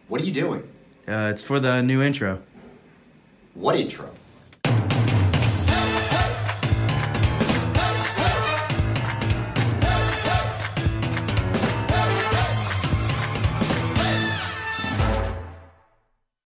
What are you doing? It's for the new intro. What intro?